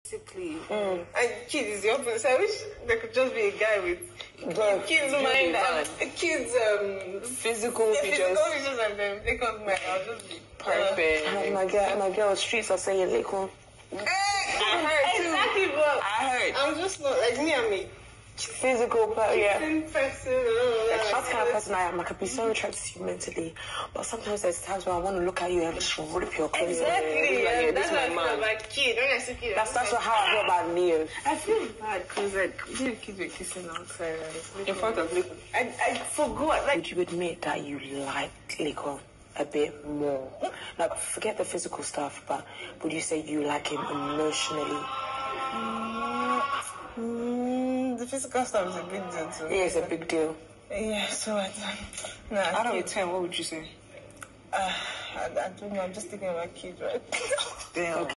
Basically, and kids is the opposite. I wish there could just be a guy with kids mind and kids physical features. Physical features and then Lakon's mind. I'll just be Perfect. My girl, streets are saying Lakon. I heard too. Exactly, but I heard. I'm just not like me and me. Physical, but yeah. Person, That's the kind of person I am. I could be so attracted to you mentally, but sometimes there's times where I want to look at you and just rip your clothes. Exactly. Like, That's this what I is feel my man. about kid. When I see kid, That's how I feel about Neo. I feel bad because like the kids were kissing outside In front of Lakon. I forgot. Like Would you admit that you like Lakon a bit more? Like, forget the physical stuff, but would you say you like him emotionally? the physical stuff is a big deal too. Yeah, it's a big deal. Yeah, so no, Out of 10, what would you say? I don't know. I'm just thinking about kids, right? Damn.